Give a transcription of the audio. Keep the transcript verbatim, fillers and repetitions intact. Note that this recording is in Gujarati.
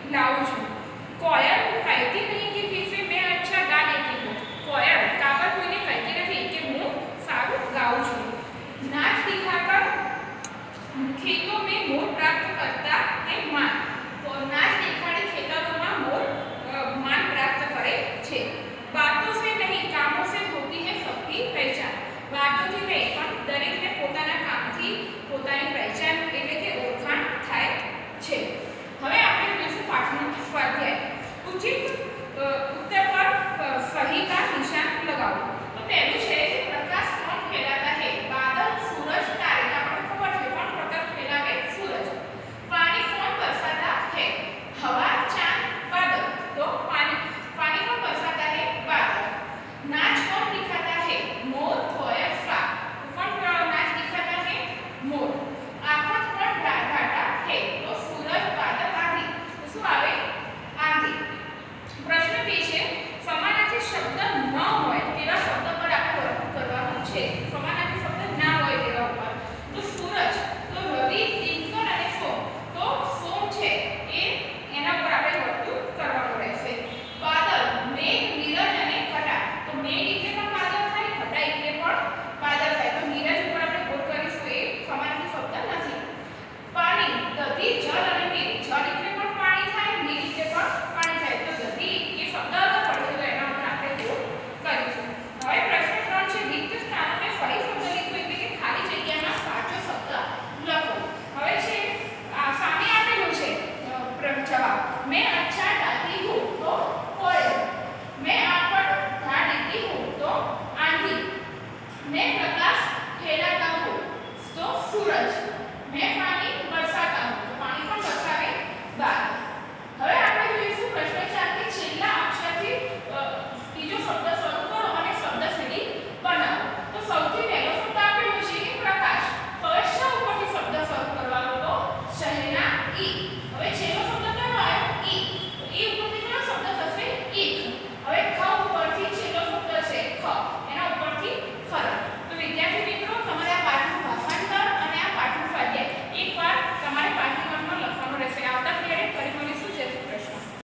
लाऊं छूं। कोयल कहती नहीं कि फीफी मैं अच्छा गा लेती हूँ। कोयल काबर कोઈને કહેતી નથી કે હું સારું ગાઉં છું। नाच दिखाकर खेतों में मोर प्राप्त करता है मान। तो नाच दिखाड़ी खेतरों में मोर मान प्राप्त करे छे। बातों से नहीं कामों से होती है सबकी पहचान। बातों थी नहीं पण दरेकने પોતાના કામથી પોતાની પહેચાન એટલે કે ઓળખાણ થાય છે। હવે આપણે જોઈશું પાઠનો સ્વાધ્યાય। ઉચિત उत्तर पर सही का निशान लगाओ। तो पहलू है प्रकाश कौन फैलाता है? बादल, सूरज, तारे। आपको खबर है कौन प्रकाश फैलावे? सूरज। पानी कौन बरसाता है? हवा, चांद, बादल। तो पानी पानी कौन बरसाता है? बादल। नाच कौन दिखाता है? मोर, कोयल, फ्लावर। कौन नाच दिखाता है? मोर। आफत कौन घाटा है? तो सूरज, बादल, आंधी। શું આવે? आंधी। प्रश्न બે છે સમાનાર્થી શબ્દ ન હોય તેવા શબ્દ પર આપણે વર્ણન કરવાનું છે। સમાનાર્થી શબ્દ ના હોય તેવા ઉપર તો સૂરજ, તો રવિ, દિનકર અને સોમ। તો સોમ છે એ એના પર આપણે વર્ણન કરવાનું રહેશે। બાદલ, મેઘ, નીરજ અને ઘટા। તો મેઘ એટલે પણ બાદલ થાય, ઘટા એટલે પણ બાદલ થાય। તો નીરજ ઉપર આપણે ગોળ કરીશું એ સમાનાર્થી શબ્દ નથી। પાણી, દધી, જળ અને નીર। જળ એટલે પણ પાણી થાય, નીર એટલે પણ પાણી થાય। તો દધી એ શબ્દ અલગ પડે તો એના ઉપર આપણે ગોળ કરીશું। હવે પ્રશ્ન ત્રણ છે रिक्त स्थानों में सही शब्द लिखो એટલે કે ખાલી જગ્યામાં સાચો શબ્દ લખો। હવે છે સામે આપેલું છે જવાબ। मैं अच्छा